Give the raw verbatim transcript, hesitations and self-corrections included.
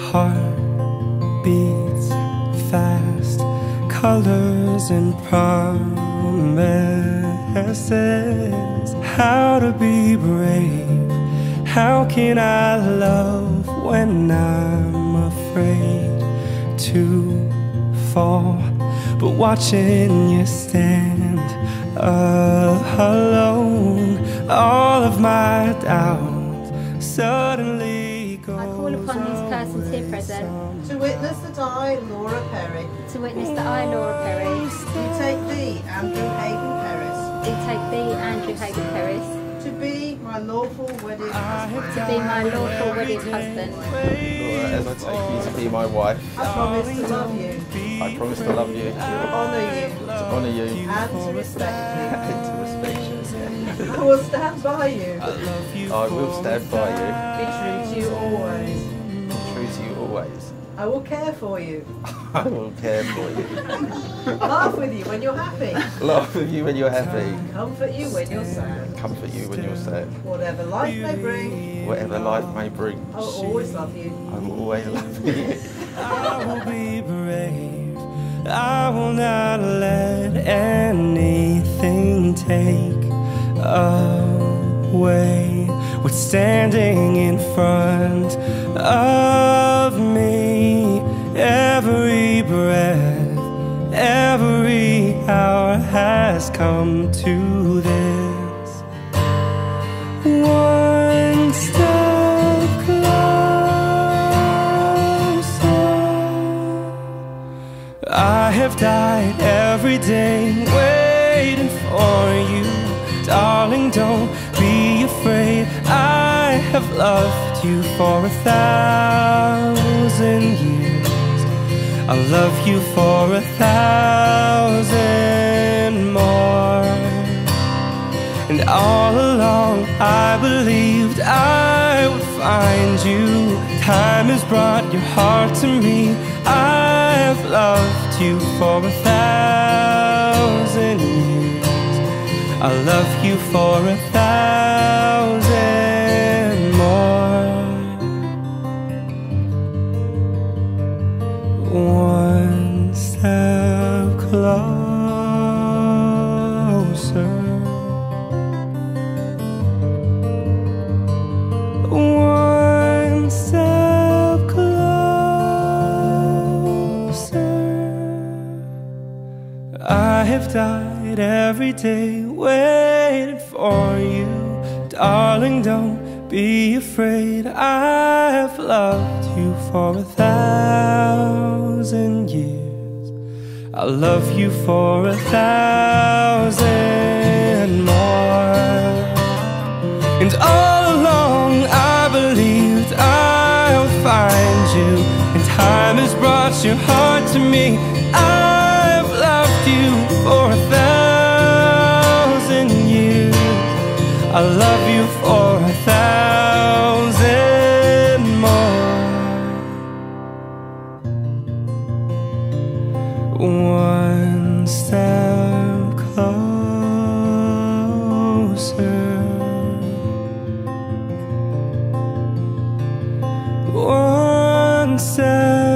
heart beats fast, colors and promises. How to be brave, how can I love when I'm afraid to fall? But watching you stand alone, all of my doubt suddenly goes. I call upon these persons here present to witness that I, Laura Perry, to witness that I, Laura Perry, do take thee, Andrew Hayden Perris, do take thee, Andrew Hayden Perris, to be my lawful wedded husband. to be my lawful wedded husband. Laura, as I take you to be my wife, I promise to love you, I promise to love you, to honour you, to honour you, and to respect you. and to respect you. I will stand by you, I will stand by you, be true to you always. be true to you always. I will care for you, I will care for you, laugh with you when you're happy, laugh with you when you're happy, comfort you when you're sad. comfort you when you're sad. Whatever life may bring, Whatever life may bring, I will always love you. I will always love you. I will be brave, I will not let anything take away what's standing in front of me. Every breath, every hour has come to this. One step closer. I have died every day waiting for you. Darling, don't be afraid. I have loved you for a thousand years. I'll love you for a thousand more. And all along I believed I would find you. Time has brought your heart to me. I've loved you for a thousand years. I'll love you for a thousand more. One step closer. One step closer. I have died every day waiting for you. Darling, don't be afraid. I have loved you for a thousand years. I'll love you for a thousand more. And all along I believed I'll find you. And time has brought your heart to me. I've loved you for a thousand years. I love you for a thousand more. One step closer. One step